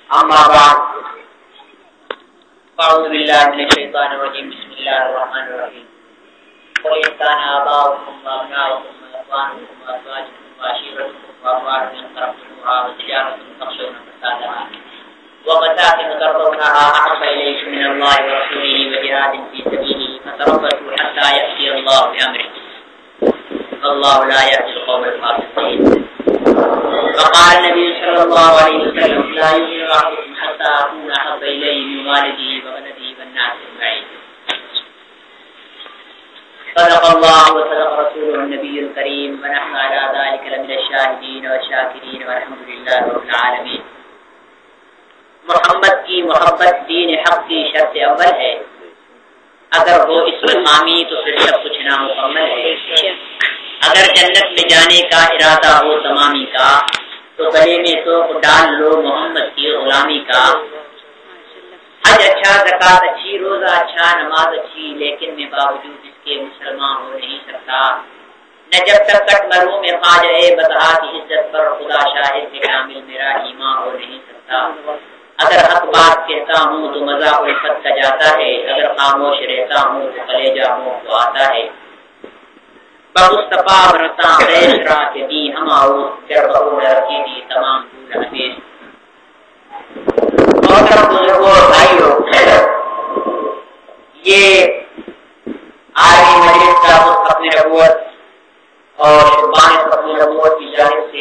أما بعد أعوذ بالله من الشيطان الرجيم بسم الله الرحمن الرحيم قل إن كان آباؤكم وأبناؤكم وإخوانكم وأزواجكم وعشيرتكم وأموال اقترفتموها وتجارة تخشون كسادها ومساكن ترضونها أحب إليكم من الله ورسوله وجهاد في سبيله فتربصوا حتى يأتي الله بأمره الله لا يهدي القوم الفاسقين. وقال النبي صلى الله عليه وسلم لا يؤمن أحدكم حتى أكون أحب إليه من والده وولده والناس أجمعين. صدق الله وصدق رسوله النبي الكريم ونحن على ذلك لمن الشاهدين والشاكرين والحمد لله رب العالمين. محمد کی محبت دین حق کی شرط اول ہے، اگر ہو اس میں خامی تو پھر سب کچھ نامکمل ہے. اگر جنت میں جانے کا ارادہ ہو تمامی کا تو گلے میں تو ڈال لو محمد کی غلامی کا. حج اچھا، زکات اچھی، روزہ اچھا، نماز اچھی، لیکن میں باوجود اس کے مسلمان ہو نہیں سکتا. نہ جب تک کٹ مروں میں خواجہ بطحا کی عزت پر خدا شاہد کے کامل میرا ایمان ہو نہیں سکتا. اگر حق بات کہتا ہوں تو مذاق الفت کا جاتا ہے، اگر خاموش رہتا ہوں تو کلیجہ منہ کو آتا ہے. مصطفیٰ برتا ریشرا کے دی ہم آؤ پھر بہو رکھی دی تمام دور حدیث. محترم بزرگوں اور بھائیوں، یہ عالمی مجلس کا ختم نبوت اور شبان ختم نبوت کی جانب سے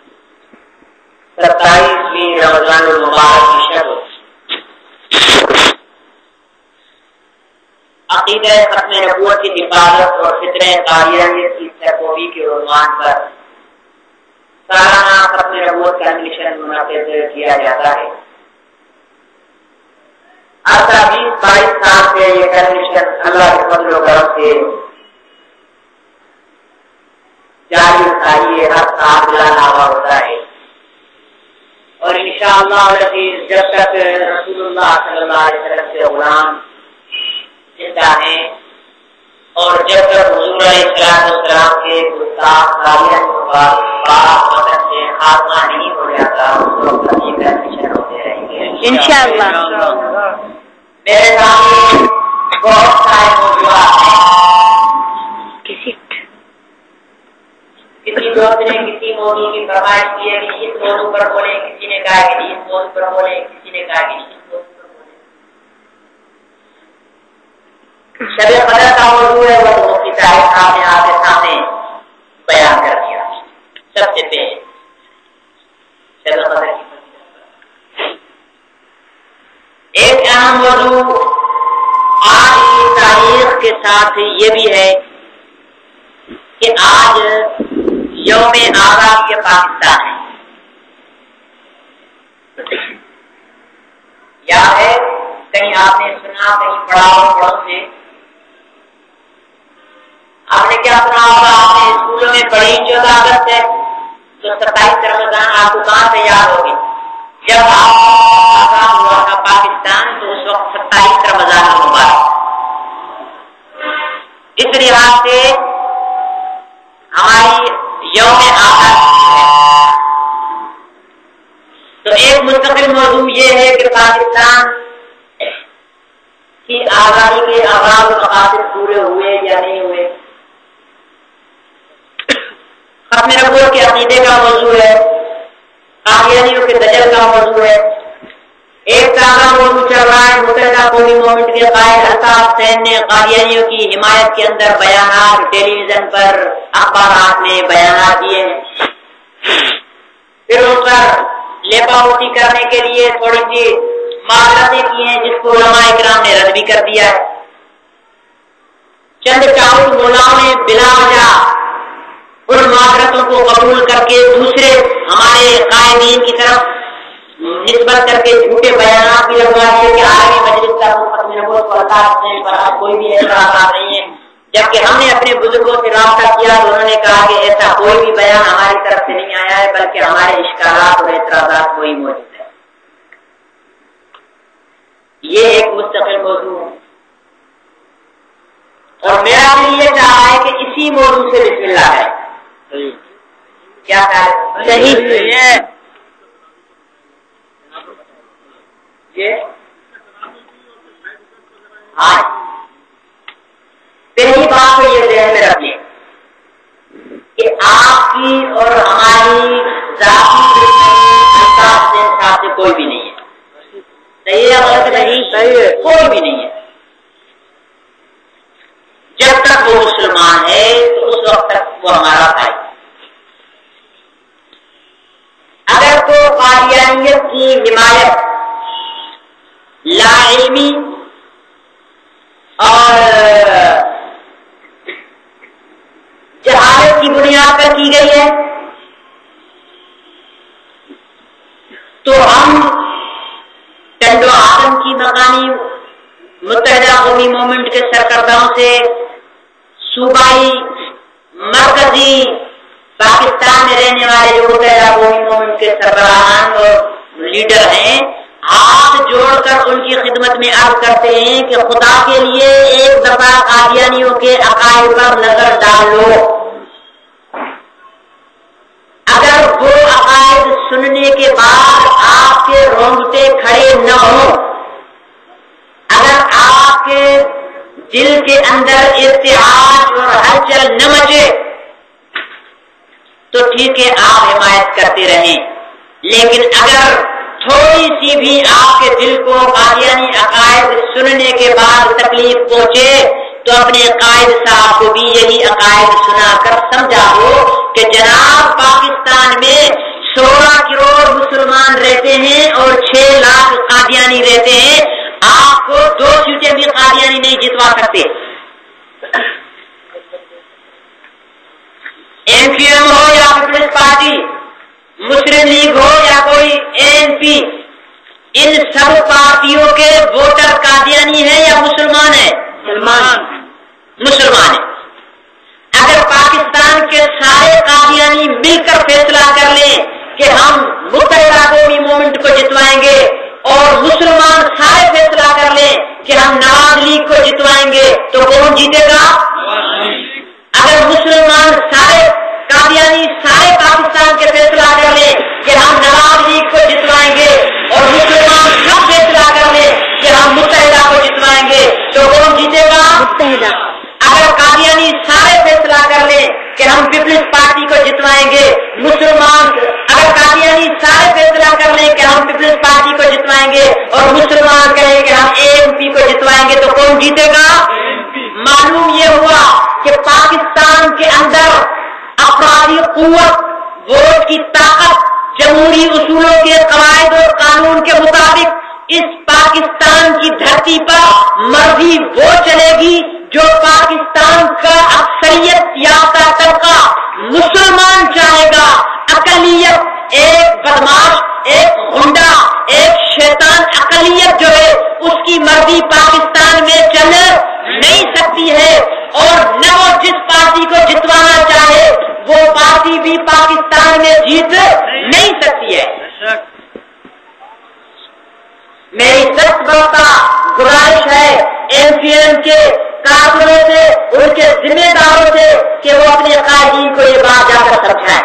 27ویں رمضان المبارک کی شب عقیدہ ختم نبوت کی حفاظت اور فطرہ قاریانیت کی سرکوبی کے عنوان پر سالانہ ختم نبوت کنونشن منعقد کیا جاتا ہے. عرصہ 20-22 سال سے یہ کنونشن اللہ کے فضل و کرم سے جاری رکھائیے ہر سال بلاناوا ہوتا ہے. اور انشاءاللہ جب تک رسول اللہ صلی اللہ علیہ وسلم سے غلام زندہ ہیں اور جب تک حضور علیہ السلام کے گستاخ قاریان مدد سے خاتمہ نہیں ہو جاتا اس وقت یہ کنونشن ہوتے رہیں گے انشاءاللہ. میرے سامنے بہت سارے موضوعات ہیں. کسی دوست نے کسی موضوع کی فرمائش کی ہے کہ اس موضوع پر بولیں، کسی نے کہا کہ اس موضوع پر بولیں، کسی نے کہا کہ اس موضوع پر بولیں. شب قدر کا موضوع ہے وہ مفتی صاحب صاحب نے آپ کے سامنے بیان کر دیا. سب سے پہلے شب قدر کی ایک اہم موضوع آج کی تاریخ کے ساتھ یہ بھی ہے کہ آج یوم آزاد کے پاکستان ہے. یا ہے کہیں آپ نے سنا، کہیں پڑھا ہو پڑھوں سے آپ نے کیا سنا ہوگا، آپ نے اسکولوں میں پڑھی 14 اگست ہے تو 27 رمضان آپ کو کہاں سے یاد ہوگی؟ جب آپ آزاد ہوا تھا پاکستان تو اس وقت 27 رمضان مبارک. اس لحاظ سے ہماری یوم آزاد ہے. تو ایک مستقل موضوع یہ ہے کہ پاکستان کی آزادی کے آغاز و مقاصد پورے ہوئے یا نہیں ہوئے. ختم نبوت کے عقیدے کا موضوع ہے، قادیانیوں کے دجل کا موضوع ہے. ایک تازہ موضوع چل رہا ہے، متحدہ قومی موومنٹ کے قائد الطاف حسین نے قادیانیوں کی حمایت کے اندر بیانات ٹیلی ویژن پر اخبارات میں بیانات دیے ہیں. پھر ان پر لیپا پوتی کرنے کے لیے تھوڑی سی معذرتیں کی ہیں جس کو علماء اکرام نے رد بھی کر دیا ہے. چند چاؤ مولاؤں نے بلا وجہ ان معذرتوں کو قبول کر کے دوسرے ہمارے قائدین کی طرف نسبت کر کے جھوٹے بیانات بھی لگوا دیے کہ عالمی مجلس کا ختم نبوت کو عطا کرنے پر کوئی بھی اعتراضات نہیں ہے. جبکہ ہم نے اپنے بزرگوں سے رابطہ کیا تو انہوں نے کہا کہ ایسا کوئی بھی بیان ہماری طرف سے نہیں آیا ہے، بلکہ ہمارے اشکالات اور اعتراضات وہی موجود ہے. یہ ایک مستقل موضوع ہے اور میرا دل یہ چاہ رہا ہے کہ اسی موضوع سے بسم اللہ ہے. کیا صحیح ہے. میں کوئی بھی نہیں ہے. صحیح ہے غلط نہیں؟ صحیح ہے، کوئی بھی نہیں ہے. جب تک وہ مسلمان ہے تو اس وقت تک وہ ہمارا بھائی. اگر تو قادیانیت کی حمایت لا علمی اور جہالت کی بنیاد پر کی گئی ہے تو ہم ٹنڈو آدم کی مقامی متحدہ قومی موومنٹ کے سرکرداؤں سے صوبائی مرکزی پاکستان میں رہنے والے جو متحدہ قومی موومنٹ کے سربراہان اور لیڈر ہیں ہاتھ جوڑ کر ان کی خدمت میں عرض کرتے ہیں کہ خدا کے لیے ایک دفعہ قادیانیوں کے عقائد پر نظر ڈالو. اگر وہ عقائد سننے کے بعد آپ کے رونگٹے کھڑے نہ ہوں، اگر آپ کے دل کے اندر ارتعاش اور ہلچل نہ مچے تو ٹھیک ہے آپ حمایت کرتے رہیں. لیکن اگر تھوڑی سی بھی آپ کے دل کو قادیانی عقائد سننے کے بعد تکلیف پہنچے تو اپنے قائد صاحب کو بھی یہی عقائد سنا کر سمجھاؤ کہ جناب پاکستان میں 16 کروڑ مسلمان رہتے ہیں اور 6 لاکھ قادیانی رہتے ہیں. آپ کو 2 سیٹیں بھی قادیانی نہیں جتوا سکتے. MPM ہو یا پیپلز پارٹی، مسلم لیگ ہو یا کوئی ANP، ان سب پارٹیوں کے ووٹر قادیانی ہیں یا مسلمان ہیں؟ مسلمان ہیں. اگر پاکستان کے سارے قادیانی مل کر فیصلہ کر لیں کہ ہم متحدہ قومی موومنٹ کو جتوائیں گے اور مسلمان سارے فیصلہ کر لیں کہ ہم نواز لیگ کو جتوائیں گے تو کون جیتے گا؟ اگر مسلمان سارے قادیانی سارے پاکستان کے فیصلہ کر لیں کہ ہم نواز لیگ کو جتوائیں گے اور مسلمان سب فیصلہ کر لیں کہ ہم متحدہ کو جتوائیں گے تو کون جیتے گا؟ متحدہ. اگر قادیانی سارے فیصلہ کر لیں کہ ہم پیپلز پارٹی کو جتوائیں گے، مسلمان اگر قادیانی سارے فیصلہ کر لیں کہ ہم پیپلز پارٹی کو جتوائیں گے اور مسلمان کہیں کہ ہم ANP کو جتوائیں گے تو کون جیتے گا؟ معلوم یہ ہوا کہ پاکستان کے اندر افرادی قوت، ووٹ کی طاقت، جمہوری اصولوں کے قواعد اور قانون کے مطابق اس پاکستان کی دھرتی پر مرضی وہ چلے گی جو پاکستان کا اکثریت یافتہ طبقہ مسلمان چاہے گا. اقلیت، ایک بدماش، ایک غنڈا، ایک شیطان اقلیت جو ہے اس کی مرضی پاکستان میں چل نہیں سکتی ہے اور نہ وہ جس پارٹی کو جتوانا چاہے وہ پارٹی بھی پاکستان میں جیت نہیں سکتی ہے. میری سخت بڑا گزارش ہے MPM کے کارکنوں سے، ان کے ذمہ داروں سے کہ وہ اپنے قائدین کو یہ بات جا کر سمجھائیں.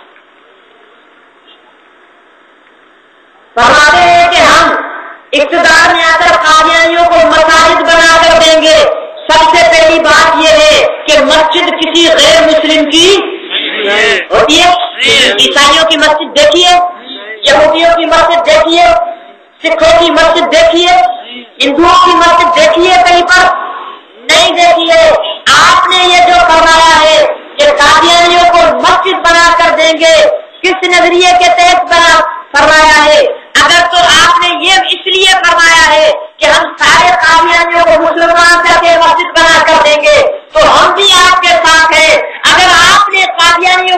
فرماتے ہیں کہ ہم اقتدار میں آ کر قادیانیوں کو مساجد بنا کر دیں گے. سب سے پہلی بات یہ ہے کہ مسجد کسی غیر مسلم کی ہوتی ہے. عیسائیوں کی مسجد دیکھیے، یہودیوں کی مسجد دیکھیے، سکھوں کی مسجد دیکھیے، ہندوؤں کی مسجد دیکھیے، کہیں پر نہیں دیکھیے. آپ نے یہ جو فرمایا ہے کہ قادیانیوں کو مسجد بنا کر دیں گے، کس نظریے کے تحت فرمایا ہے؟ اگر تو آپ نے یہ اس لیے فرمایا ہے کہ ہم سارے قادیانیوں کو مسلمان کر کے مسجد بنا کر دیں گے تو ہم بھی آپ کے ساتھ ہیں. اگر آپ نے قادیانیوں